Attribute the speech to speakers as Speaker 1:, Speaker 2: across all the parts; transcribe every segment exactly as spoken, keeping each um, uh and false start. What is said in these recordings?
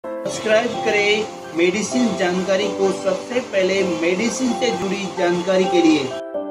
Speaker 1: Subscribe करें medicine जानकारी को सबसे पहले मेडिसिन से जुड़ी जानकारी के लिए।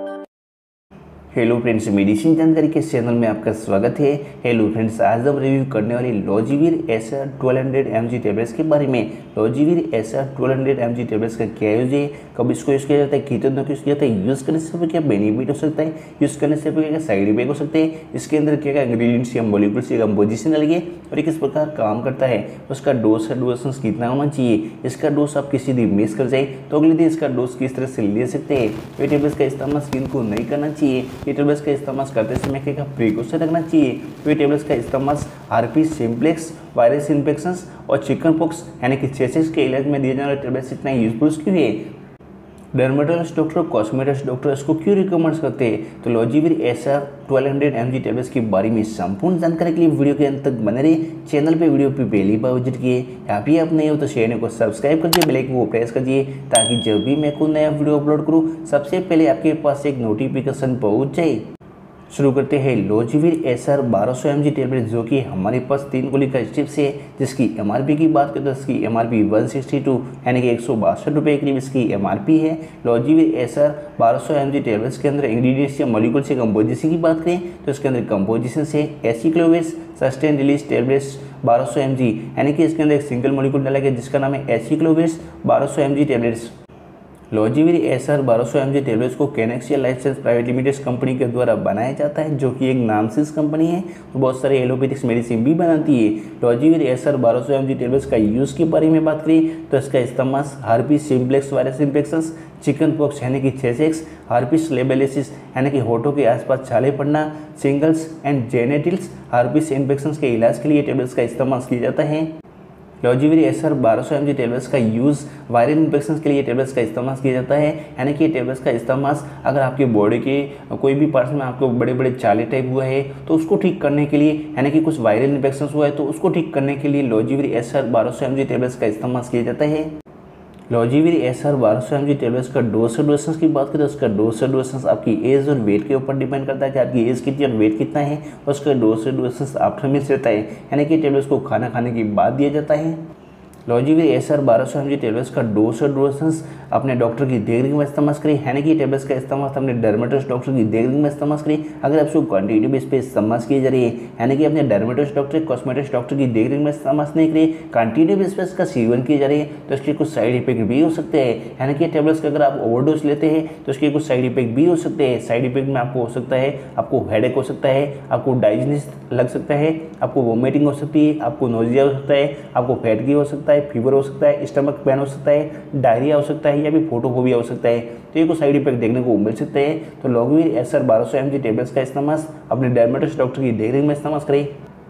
Speaker 2: हेलो फ्रेंड्स, मेडिसिन जानकारी के चैनल में आपका स्वागत है। हेलो फ्रेंड्स, आज हम रिव्यू करने वाली Lozivir SR twelve hundred M G tablets के बारे में। Lozivir SR twelve hundred M G tablets का क्या यूज है, कब इसको यूज़ किया जाता है, कितने दिनों को यूज़ किया जाता है, यूज़ करने से क्या बेनिफिट हो सकता है, यूज़ करने से क्या साइड इफेक्ट हो सकते हैं, इसके अंदर क्या क्या इंग्रीडियंट्स या मॉलिक्यूल्स या कंपोजिशन लगे और ये किस प्रकार काम करता है, उसका डोज या डोसेंस कितना होना चाहिए, इसका डोज आप किसी दिन मिस कर जाए तो अगले दिन इसका डोज किस तरह से ले सकते हैं, ये टेबलेट्स का इस्तेमाल स्किन को नहीं करना चाहिए, ये टेबलेट्स का इस्तेमाल करते समय क्या प्रिकॉशन रखना चाहिए, तो ये टेबलेट्स का इस्तेमाल आरपीस सिम्प्लेक्स वायरस इन्फेक्शन और चिकन पॉक्स यानी कि चेसिस के इलाज में दिए जाने वाले टेबलेट्स इतना यूजफुल क्यों है, डर्मेटोलॉजिस्ट डॉक्टर कॉस्मेटोलॉजिस्ट डॉक्टर इसको क्यों रिकमेंड करते हैं। तो Lozivir SR twelve hundred M G tablets के बारे में संपूर्ण जानकारी के लिए वीडियो के अंत तक बने रहे। चैनल पे वीडियो पे पहली बार विजिट किए, यहाँ भी आप नए हो तो चैनल को सब्सक्राइब करिए, बेल आइकन को प्रेस करिए ताकि जब भी मैं कोई नया वीडियो अपलोड करूँ सबसे पहले आपके पास एक नोटिफिकेशन पहुँच जाए। शुरू करते हैं लॉजिविर एसआर बारह सौ एम जी टेबलेट, जो कि हमारे पास तीन गोली का स्ट्रिप्स है, जिसकी एमआरपी की बात करें तो इसकी एमआरपी वन सिक्सटी टू यानी कि एक सौ बासठ रुपये करीब इसकी एमआरपी है। लॉजिविर एसआर बारह सौ एम जी टेबलेट्स के अंदर इंग्रीडियंट्स या मॉलिक्यूल से कंपोजिशन की बात करें तो इसके अंदर कंपोजिशन से एसिक्लोविर सस्टेन रिलीज टेबलेट्स बारह सौ एम जी यानी कि इसके अंदर एक सिंगल मॉलिक्यूल डाला गया जिसका नाम है एसिक्लोविर बारह सौ M G tablets. Lozivir SR बारह सौ एम जी टेबलेट्स को Canexia life science private limited company के द्वारा बनाया जाता है, जो कि एक नामसिस कंपनी है, तो बहुत सारे एलोपैथिक्स मेडिसिन भी बनाती है। लॉजिविर एसआर बारह सौ एम जी टेबलेट्स का यूज़ के बारे में बात करें तो इसका इस्तेमाल herpes simplex virus infection, chicken pox यानी कि चेसेक्स, हार्पिस लेबेलिसिस यानी कि होठों के आसपास छाले पड़ना, shingles and genitals herpes infection के इलाज के लिए टेबलेट्स का इस्तेमाल किया जाता है। लॉजिविर एसआर बारह सौ एम जी टेबलेट्स का यूज़ वायरल इन्फेक्शन के लिए टेबलेट्स का इस्तेमाल किया जाता है, यानी कि टेबलेट्स का इस्तेमाल अगर आपके बॉडी के कोई भी पार्ट्स में आपको बड़े बड़े चाले टाइप हुआ है तो उसको ठीक करने के लिए, यानी कि कुछ वायरल इन्फेक्शन हुआ है तो उसको ठीक करने के लिए लॉजिविर एसआर बारह सौ एम जी टेबलेट्स का इस्तेमाल किया जाता है। लॉजिविर एसआर बारह सौ एम जी टेबलेट्स का डोज और डोसेंस की बात करें तो उसका डोज और डोसेंस आपकी एज और वेट के ऊपर डिपेंड करता है कि आपकी एज कितनी और वेट कितना है, और उसका डोज और डोसेंस आफ्टर मील्स रहता है, यानी कि टेबलेट्स को खाना खाने के बाद दिया जाता है। लॉजिविर एसआर बारह सौ एम जी टेबलेट्स का डोज और डोसेंस अपने डॉक्टर की देखरेख में इस्तेमाल करें, यानी कि टेबलेट्स का इस्तेमाल अपने डर्मेटोलॉजिस्ट डॉक्टर की देखरेख में इस्तेमाल करें। अगर आपको क्वांटिटी बेस पे इस्तेमाल किए जा रही है, यानी कि अपने डर्मेटोलॉजिस्ट डॉक्टर कॉस्मेटोलॉजिस्ट डॉक्टर की देखरेख में इस्तेमाल नहीं करें, क्वांटिटी बेस पे इसका सेवन किए जा रही है तो इसके कुछ साइड इफेक्ट भी हो सकते हैं, यानी कि टेबलेट्स का अगर आप ओवरडोज लेते हैं तो इसके कुछ साइड इफेक्ट भी हो सकते हैं। साइड इफेक्ट में आपको हो सकता है आपको हेडेक हो सकता है, आपको डाइजेस्ट लग सकता है, आपको वोमिटिंग हो सकती है, आपको नोजिया हो सकता है, आपको फैटगी हो सकता है, फीवर हो सकता है, स्टमक पेन हो सकता है, डायरिया हो सकता है या भी फोटोफोबिया हो सकता है, तो ये कुछ साइड इफेक्ट देखने को मिल सकते हैं। तो लॉजिविर एसआर बारह सौ एम जी टेबलेट्स का इस्तेमाल अपने डर्मेटोलॉजिस्ट डॉक्टर की देखरेख में इस्तेमाल करें।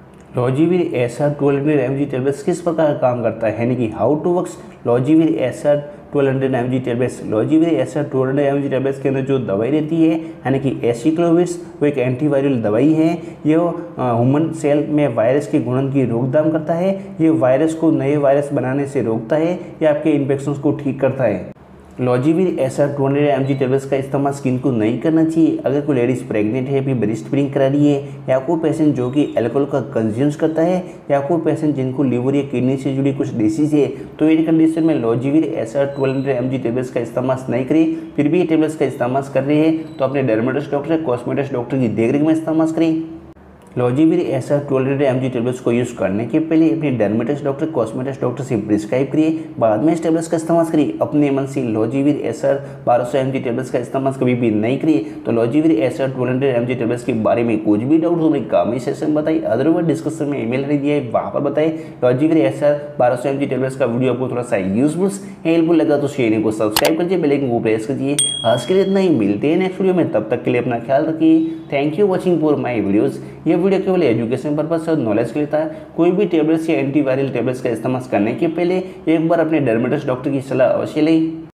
Speaker 2: Lozivir SR twelve hundred M G tablets किस प्रकार काम करता है, यानी कि how to works Lozivir SR twelve hundred M G tablets. Lozivir SR twelve hundred M G tablets के अंदर जो दवाई रहती है, यानी कि एसिक्लोविर, वो एक एंटीवायरल दवाई है। ये ह्यूमन सेल में वायरस के गुणन की रोकथाम करता है, ये वायरस को नए वायरस बनाने से रोकता है या आपके इन्फेक्शन को ठीक करता है। Lozivir SR two hundred M G tablets का इस्तेमाल स्किन को नहीं करना चाहिए अगर कोई लेडीज़ प्रेग्नेंट है, भी ब्रेस्ट फीडिंग करा रही है, या कोई पेशेंट जो कि अल्कोहल का कंज्यूम्स करता है, या कोई पेशेंट जिनको लिवर या किडनी से जुड़ी कुछ डिसीज है, तो इन कंडीशन में Lozivir SR twelve hundred M G tablets का इस्तेमाल नहीं करें। फिर भी ये टेबलेट्स का इस्तेमाल कर रहे हैं तो अपने डर्मेटोलॉजिस्ट डॉक्टर कॉस्मेटोलॉजिस्ट डॉक्टर की देखरेख में इस्तेमाल करें। Lozivir SR twelve hundred M G tablets को यूज़ करने के पहले अपने डर्मेटोलॉजिस्ट डॉक्टर कॉस्मेटोलॉजिस्ट डॉक्टर से प्रिस्क्राइब करिए, बाद में इस टेबलेट्स का इस्तेमाल करिए। अपने मन से लॉजिविर एसआर बारह सौ एम जी टेबलेट्स का इस्तेमाल कभी भी नहीं करिए। तो Lozivir SR twelve hundred M G tablets के बारे में कुछ भी डाउट हो मेरे कमेंट सेक्शन में बताइए, अदरवाइज डिस्क्रिप्शन में ईमेल नहीं दिया है वहाँ पर बताएं। लॉजिविर एसआर बारह सौ एम जी टेबलेट्स का वीडियो आपको थोड़ा सा यूजफुल हेल्पफुल लगा तो चैनल को सब्सक्राइब करिए, बेल आइकन को प्रेस कीजिए। आज के लिए इतना ही, मिलते हैं नेक्स्ट वीडियो में, तब तक के लिए अपना ख्याल रखिए। Thank you watching for my videos. ये वीडियो केवल एजुकेशन पर्पज और नॉलेज के लिए था। कोई भी टेबलेट्स या एंटीवायरल टेबलेट्स का इस्तेमाल करने के पहले एक बार अपने डर्मेटोलॉजिस्ट डॉक्टर की सलाह अवश्य लें।